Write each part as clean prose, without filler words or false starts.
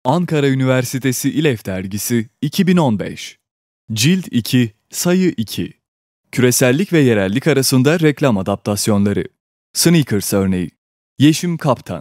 Ankara Üniversitesi İLEF Dergisi 2015 Cilt 2 Sayı 2 Küresellik ve yerellik arasında reklam adaptasyonları. Sneakers örneği. Yeşim Kaptan.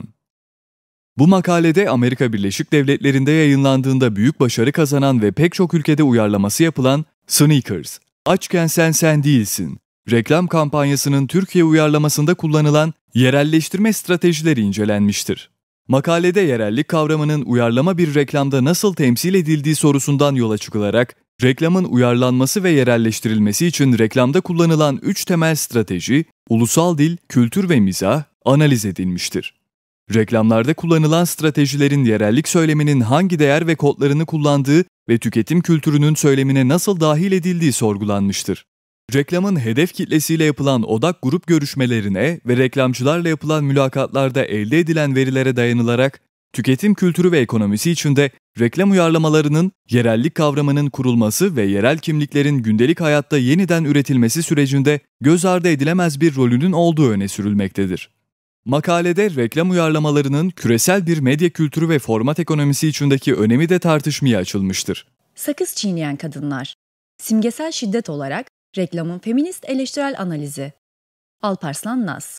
Bu makalede Amerika Birleşik Devletleri'nde yayınlandığında büyük başarı kazanan ve pek çok ülkede uyarlaması yapılan Sneakers, Açken Sen Değilsin reklam kampanyasının Türkiye uyarlamasında kullanılan yerelleştirme stratejileri incelenmiştir. Makalede yerellik kavramının uyarlama bir reklamda nasıl temsil edildiği sorusundan yola çıkılarak, reklamın uyarlanması ve yerelleştirilmesi için reklamda kullanılan 3 temel strateji, ulusal dil, kültür ve mizah analiz edilmiştir. Reklamlarda kullanılan stratejilerin yerellik söyleminin hangi değer ve kodlarını kullandığı ve tüketim kültürünün söylemine nasıl dahil edildiği sorgulanmıştır. Reklamın hedef kitlesiyle yapılan odak grup görüşmelerine ve reklamcılarla yapılan mülakatlarda elde edilen verilere dayanılarak, tüketim kültürü ve ekonomisi içinde reklam uyarlamalarının yerellik kavramının kurulması ve yerel kimliklerin gündelik hayatta yeniden üretilmesi sürecinde göz ardı edilemez bir rolünün olduğu öne sürülmektedir. Makalede reklam uyarlamalarının küresel bir medya kültürü ve format ekonomisi içindeki önemi de tartışmaya açılmıştır. Sakız çiğneyen kadınlar. Simgesel şiddet olarak reklamın feminist eleştirel analizi. Alparslan Naz.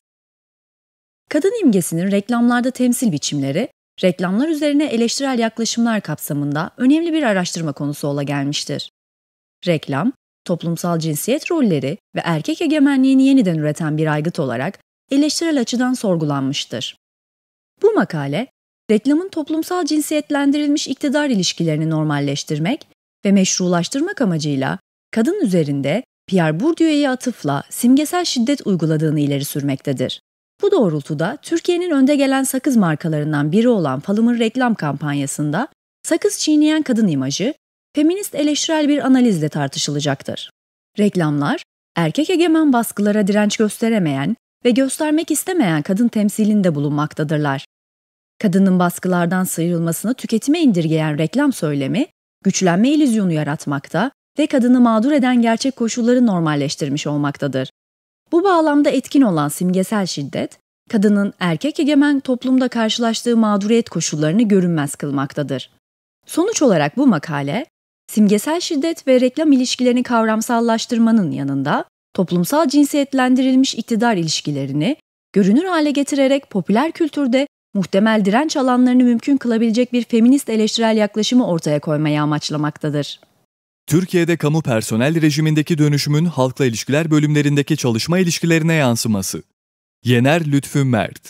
Kadın imgesinin reklamlarda temsil biçimleri, reklamlar üzerine eleştirel yaklaşımlar kapsamında önemli bir araştırma konusu ola gelmiştir. Reklam, toplumsal cinsiyet rolleri ve erkek egemenliğini yeniden üreten bir aygıt olarak eleştirel açıdan sorgulanmıştır. Bu makale, reklamın toplumsal cinsiyetlendirilmiş iktidar ilişkilerini normalleştirmek ve meşrulaştırmak amacıyla kadın üzerinde Pierre Bourdieu'ya atıfla simgesel şiddet uyguladığını ileri sürmektedir. Bu doğrultuda Türkiye'nin önde gelen sakız markalarından biri olan Palom'un reklam kampanyasında sakız çiğneyen kadın imajı, feminist eleştirel bir analizle tartışılacaktır. Reklamlar, erkek egemen baskılara direnç gösteremeyen ve göstermek istemeyen kadın temsilinde bulunmaktadırlar. Kadının baskılardan sıyrılmasını tüketime indirgeyen reklam söylemi, güçlenme illüzyonu yaratmakta ve kadını mağdur eden gerçek koşulları normalleştirmiş olmaktadır. Bu bağlamda etkin olan simgesel şiddet, kadının erkek egemen toplumda karşılaştığı mağduriyet koşullarını görünmez kılmaktadır. Sonuç olarak bu makale, simgesel şiddet ve reklam ilişkilerini kavramsallaştırmanın yanında, toplumsal cinsiyetlendirilmiş iktidar ilişkilerini görünür hale getirerek popüler kültürde muhtemel direnç alanlarını mümkün kılabilecek bir feminist eleştirel yaklaşımı ortaya koymayı amaçlamaktadır. Türkiye'de kamu personel rejimindeki dönüşümün halkla ilişkiler bölümlerindeki çalışma ilişkilerine yansıması. Yener Lütfü Mert.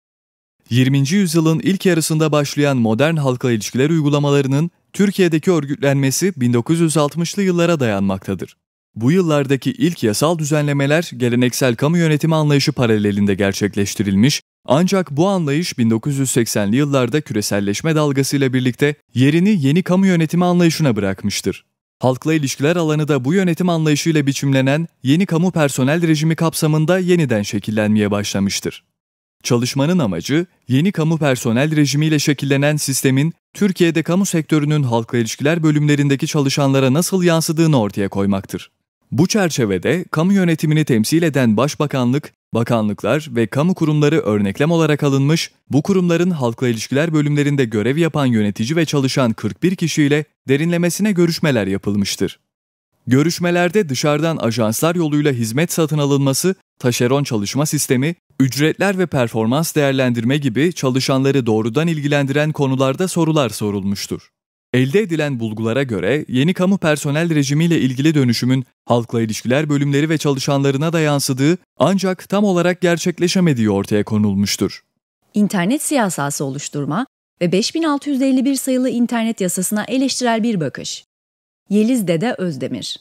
20. yüzyılın ilk yarısında başlayan modern halkla ilişkiler uygulamalarının Türkiye'deki örgütlenmesi 1960'lı yıllara dayanmaktadır. Bu yıllardaki ilk yasal düzenlemeler geleneksel kamu yönetimi anlayışı paralelinde gerçekleştirilmiş, ancak bu anlayış 1980'li yıllarda küreselleşme dalgasıyla birlikte yerini yeni kamu yönetimi anlayışına bırakmıştır. Halkla ilişkiler alanı da bu yönetim anlayışıyla biçimlenen yeni kamu personel rejimi kapsamında yeniden şekillenmeye başlamıştır. Çalışmanın amacı, yeni kamu personel rejimiyle şekillenen sistemin Türkiye'de kamu sektörünün halkla ilişkiler bölümlerindeki çalışanlara nasıl yansıdığını ortaya koymaktır. Bu çerçevede kamu yönetimini temsil eden başbakanlık, bakanlıklar ve kamu kurumları örneklem olarak alınmış, bu kurumların halkla ilişkiler bölümlerinde görev yapan yönetici ve çalışan 41 kişiyle derinlemesine görüşmeler yapılmıştır. Görüşmelerde dışarıdan ajanslar yoluyla hizmet satın alınması, taşeron çalışma sistemi, ücretler ve performans değerlendirme gibi çalışanları doğrudan ilgilendiren konularda sorular sorulmuştur. Elde edilen bulgulara göre yeni kamu personel rejimiyle ilgili dönüşümün halkla ilişkiler bölümleri ve çalışanlarına da yansıdığı ancak tam olarak gerçekleşemediği ortaya konulmuştur. İnternet siyasası oluşturma ve 5651 sayılı internet yasasına eleştirel bir bakış. Yeliz Dede Özdemir.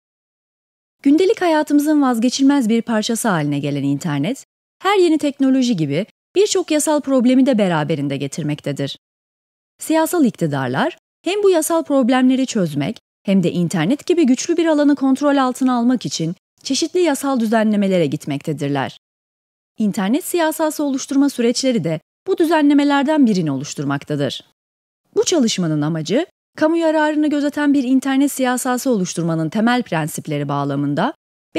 Gündelik hayatımızın vazgeçilmez bir parçası haline gelen internet, her yeni teknoloji gibi birçok yasal problemi de beraberinde getirmektedir. Siyasal iktidarlar, hem bu yasal problemleri çözmek hem de internet gibi güçlü bir alanı kontrol altına almak için çeşitli yasal düzenlemelere gitmektedirler. İnternet siyasası oluşturma süreçleri de bu düzenlemelerden birini oluşturmaktadır. Bu çalışmanın amacı, kamu yararını gözeten bir internet siyasası oluşturmanın temel prensipleri bağlamında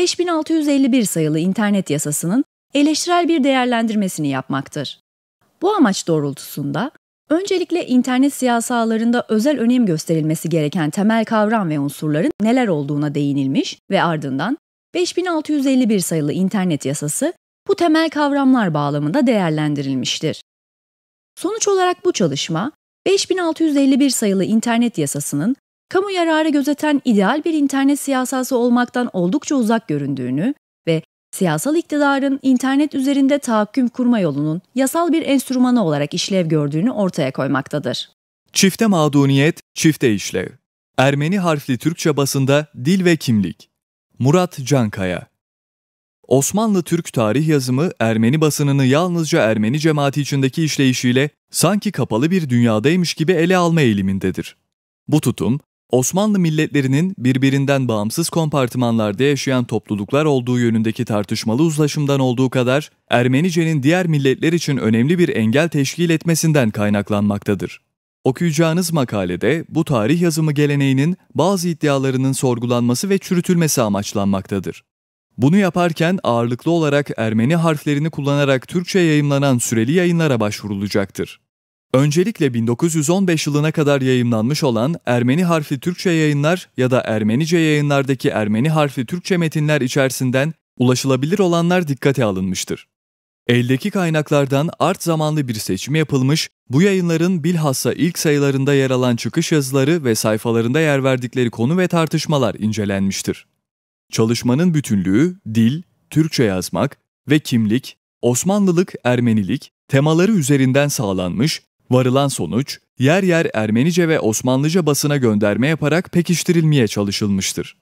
5651 sayılı internet yasasının eleştirel bir değerlendirmesini yapmaktır. Bu amaç doğrultusunda Öncelikle internet siyasalarında özel önem gösterilmesi gereken temel kavram ve unsurların neler olduğuna değinilmiş ve ardından 5651 sayılı internet yasası bu temel kavramlar bağlamında değerlendirilmiştir. Sonuç olarak bu çalışma, 5651 sayılı internet yasasının kamu yararı gözeten ideal bir internet siyasası olmaktan oldukça uzak göründüğünü ve siyasal iktidarın internet üzerinde tahakküm kurma yolunun yasal bir enstrümanı olarak işlev gördüğünü ortaya koymaktadır. Çifte mağduniyet, çifte işlev. Ermeni harfli Türkçe basında dil ve kimlik. Murat Cankaya. Osmanlı Türk tarih yazımı Ermeni basınını yalnızca Ermeni cemaati içindeki işleyişiyle sanki kapalı bir dünyadaymış gibi ele alma eğilimindedir. Bu tutum, Osmanlı milletlerinin birbirinden bağımsız kompartımanlarda yaşayan topluluklar olduğu yönündeki tartışmalı uzlaşımdan olduğu kadar, Ermenice'nin diğer milletler için önemli bir engel teşkil etmesinden kaynaklanmaktadır. Okuyacağınız makalede bu tarih yazımı geleneğinin bazı iddialarının sorgulanması ve çürütülmesi amaçlanmaktadır. Bunu yaparken ağırlıklı olarak Ermeni harflerini kullanarak Türkçe yayımlanan süreli yayınlara başvurulacaktır. Öncelikle 1915 yılına kadar yayımlanmış olan Ermeni harfli Türkçe yayınlar ya da Ermenice yayınlardaki Ermeni harfli Türkçe metinler içerisinden ulaşılabilir olanlar dikkate alınmıştır. Eldeki kaynaklardan art zamanlı bir seçim yapılmış, bu yayınların bilhassa ilk sayılarında yer alan çıkış yazıları ve sayfalarında yer verdikleri konu ve tartışmalar incelenmiştir. Çalışmanın bütünlüğü, dil, Türkçe yazmak ve kimlik, Osmanlılık, Ermenilik temaları üzerinden sağlanmış, varılan sonuç, yer yer Ermenice ve Osmanlıca basına gönderme yaparak pekiştirilmeye çalışılmıştır.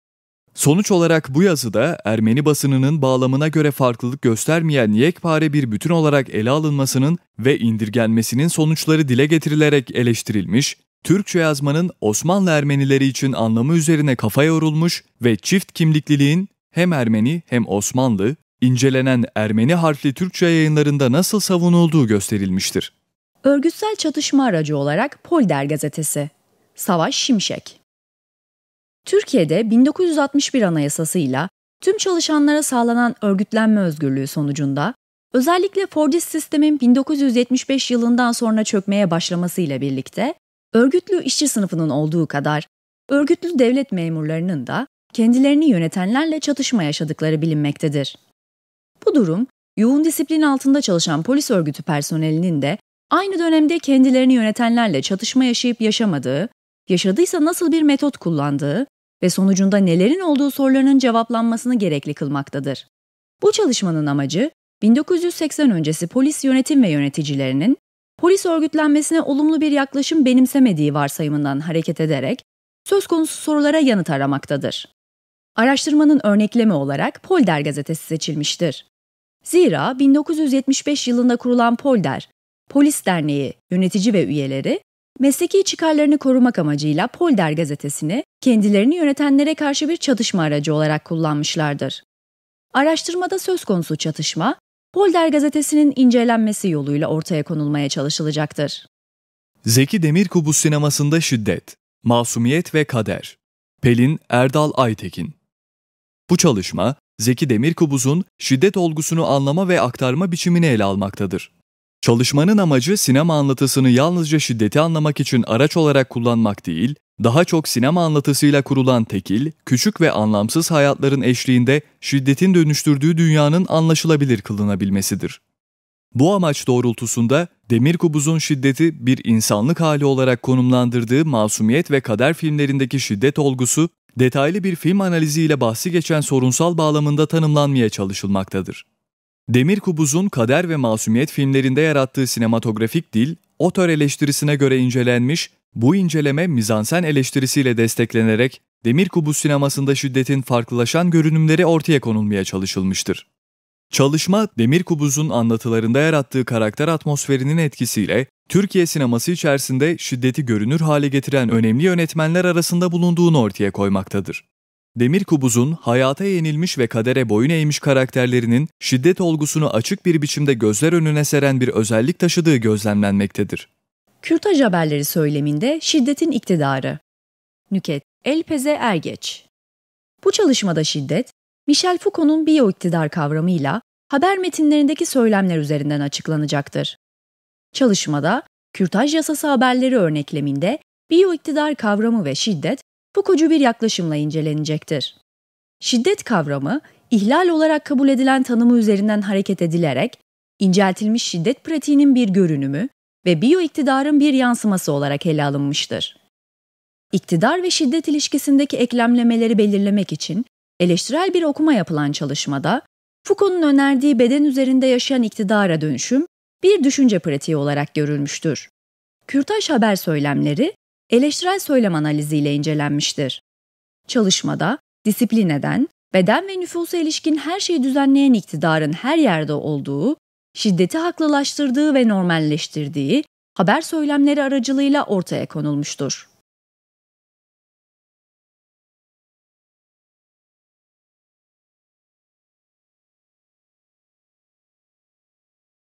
Sonuç olarak bu yazıda Ermeni basınının bağlamına göre farklılık göstermeyen yekpare bir bütün olarak ele alınmasının ve indirgenmesinin sonuçları dile getirilerek eleştirilmiş, Türkçe yazmanın Osmanlı Ermenileri için anlamı üzerine kafa yorulmuş ve çift kimlikliliğin hem Ermeni hem Osmanlı, incelenen Ermeni harfli Türkçe yayınlarında nasıl savunulduğu gösterilmiştir. Örgütsel çatışma aracı olarak Polder Gazetesi. Savaş Şimşek. Türkiye'de 1961 Anayasası'yla tüm çalışanlara sağlanan örgütlenme özgürlüğü sonucunda, özellikle Fordist sistemin 1975 yılından sonra çökmeye başlamasıyla birlikte, örgütlü işçi sınıfının olduğu kadar, örgütlü devlet memurlarının da kendilerini yönetenlerle çatışma yaşadıkları bilinmektedir. Bu durum, yoğun disiplin altında çalışan polis örgütü personelinin de aynı dönemde kendilerini yönetenlerle çatışma yaşayıp yaşamadığı, yaşadıysa nasıl bir metot kullandığı ve sonucunda nelerin olduğu sorularının cevaplanmasını gerekli kılmaktadır. Bu çalışmanın amacı, 1980 öncesi polis yönetim ve yöneticilerinin, polis örgütlenmesine olumlu bir yaklaşım benimsemediği varsayımından hareket ederek, söz konusu sorulara yanıt aramaktadır. Araştırmanın örneklemi olarak Polder Gazetesi seçilmiştir. Zira 1975 yılında kurulan Polder, Polis Derneği yönetici ve üyeleri, mesleki çıkarlarını korumak amacıyla Polder Gazetesi'ni kendilerini yönetenlere karşı bir çatışma aracı olarak kullanmışlardır. Araştırmada söz konusu çatışma, Polder Gazetesi'nin incelenmesi yoluyla ortaya konulmaya çalışılacaktır. Zeki Demirkubuz sinemasında şiddet, masumiyet ve kader. Pelin Erdal Aytekin. Bu çalışma, Zeki Demirkubuz'un şiddet olgusunu anlama ve aktarma biçimini ele almaktadır. Çalışmanın amacı sinema anlatısını yalnızca şiddeti anlamak için araç olarak kullanmak değil, daha çok sinema anlatısıyla kurulan tekil, küçük ve anlamsız hayatların eşliğinde şiddetin dönüştürdüğü dünyanın anlaşılabilir kılınabilmesidir. Bu amaç doğrultusunda Demirkubuz'un şiddeti bir insanlık hali olarak konumlandırdığı Masumiyet ve Kader filmlerindeki şiddet olgusu, detaylı bir film analiziyle bahsi geçen sorunsal bağlamında tanımlanmaya çalışılmaktadır. Demirkubuz'un Kader ve Masumiyet filmlerinde yarattığı sinematografik dil, otör eleştirisine göre incelenmiş, bu inceleme mizansen eleştirisiyle desteklenerek Demirkubuz sinemasında şiddetin farklılaşan görünümleri ortaya konulmaya çalışılmıştır. Çalışma, Demirkubuz'un anlatılarında yarattığı karakter atmosferinin etkisiyle Türkiye sineması içerisinde şiddeti görünür hale getiren önemli yönetmenler arasında bulunduğunu ortaya koymaktadır. Demirkubuz'un hayata yenilmiş ve kadere boyun eğmiş karakterlerinin şiddet olgusunu açık bir biçimde gözler önüne seren bir özellik taşıdığı gözlemlenmektedir. Kürtaj haberleri söyleminde şiddetin iktidarı. Nüket Elpeze Ergeç. Bu çalışmada şiddet, Michel Foucault'un biyoiktidar kavramıyla haber metinlerindeki söylemler üzerinden açıklanacaktır. Çalışmada, Kürtaj yasası haberleri örnekleminde biyoiktidar kavramı ve şiddet Foucault'cu bir yaklaşımla incelenecektir. Şiddet kavramı, ihlal olarak kabul edilen tanımı üzerinden hareket edilerek, inceltilmiş şiddet pratiğinin bir görünümü ve biyoiktidarın bir yansıması olarak ele alınmıştır. İktidar ve şiddet ilişkisindeki eklemlemeleri belirlemek için eleştirel bir okuma yapılan çalışmada, Foucault'un önerdiği beden üzerinde yaşayan iktidara dönüşüm bir düşünce pratiği olarak görülmüştür. Kürtaj haber söylemleri, eleştirel söylem analiziyle incelenmiştir. Çalışmada, disiplin eden, beden ve nüfusa ilişkin her şeyi düzenleyen iktidarın her yerde olduğu, şiddeti haklılaştırdığı ve normalleştirdiği haber söylemleri aracılığıyla ortaya konulmuştur.